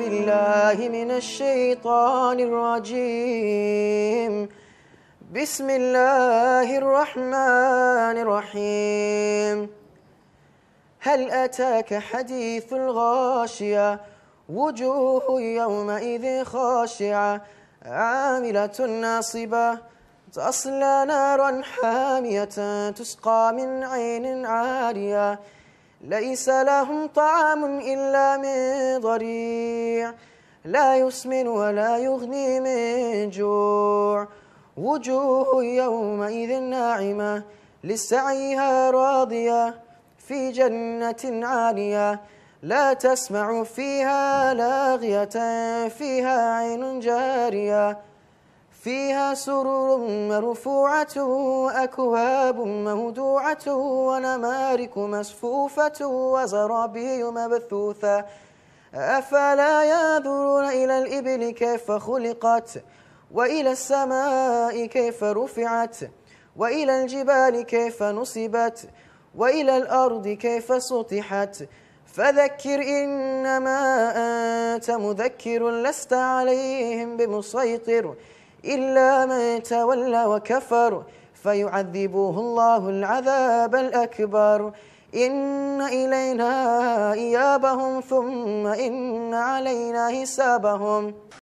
بالله من الشيطان الرجيم. بسم الله الرحمن الرحيم. هل أتاك حديث الغاشية؟ وجوه يومئذ خاشعة عاملة ناصبة تصلى نارا حامية تسقى من عين عالية ليس لهم طعام إلا من ضريع لا يسمن ولا يغني من جوع. وجوه يومئذ ناعمة لسعيها راضية في جنة عالية لا تسمع فيها لاغية فيها عين جارية فيها سرر مرفوعة وأكواب موضوعة ونمارك مصفوفة وزرابي مبثوثة أفلا ينظرون إلى الإبل كيف خلقت وإلى السماء كيف رفعت وإلى الجبال كيف نصبت وإلى الأرض كيف سطحت فذكر إنما أنت مذكر لست عليهم بمسيطر إلا من تولى وكفر فيعذبه الله العذاب الأكبر. إن إلينا إيابهم ثم إن علينا حسابهم.